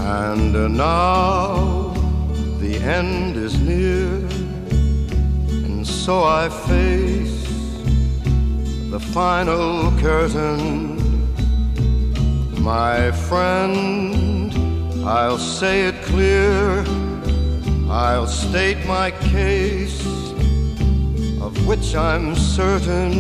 And now the end is near, and so I face the final curtain. My friend, I'll say it clear, I'll state my case, of which I'm certain.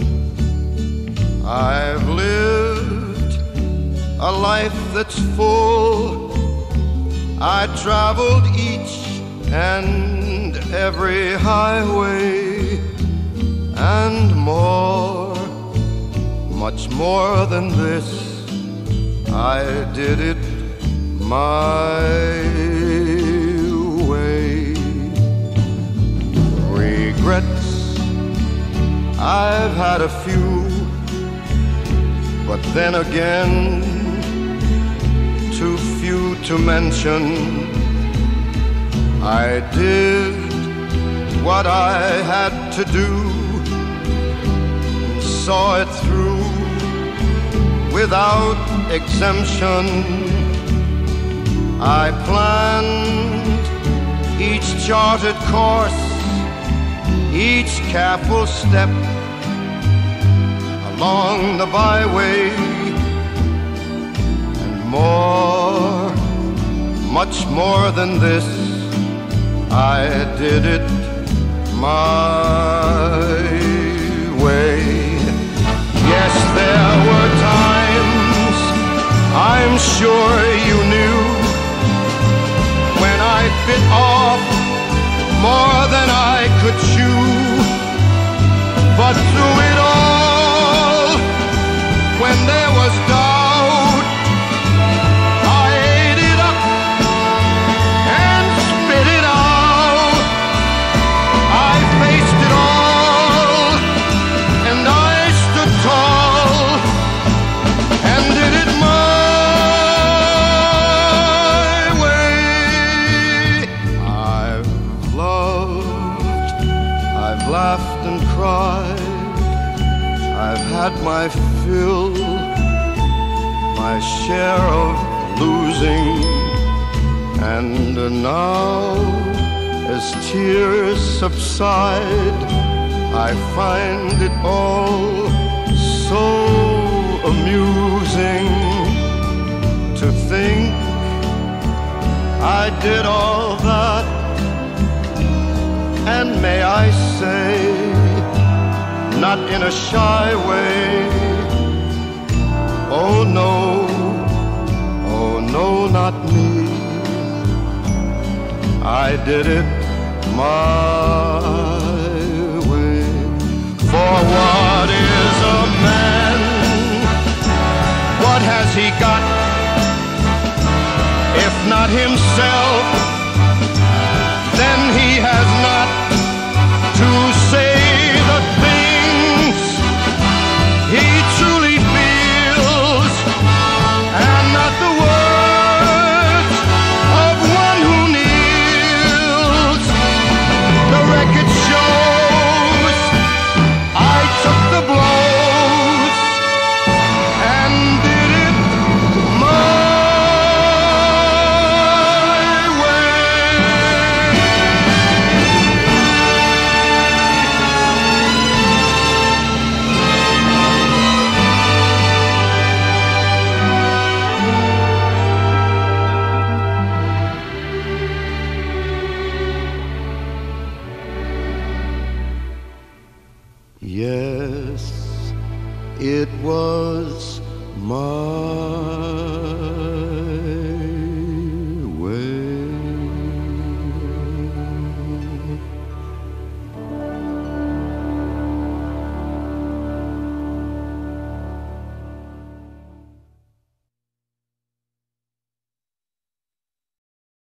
I've lived a life that's full. I traveled each and every highway, and more, much more than this, I did it my way. Regrets, I've had a few, but then again, too few to mention. I did what I had to do, and saw it through without exemption. I planned each charted course, each careful step along the byway, and more, much more than this, I did it my way. Yes, there were times, I'm sure you knew, when I bit off more than I could chew. But through it all, when there was doubt, I ate it up and spit it out. I faced it all, and I stood tall, and did it my way. I've loved, I've laughed and cried, I've had my fill, my share of losing, and now, as tears subside, I find it all so amusing to think I did all that, and may I say, not in a shy way, oh no, not me. I did it my way. For what is a man? What has he got, if not himself? Then he has not to say the things he truly feels, and not the words of one who kneels. The record shows I took the blows and did it my Yes, it was my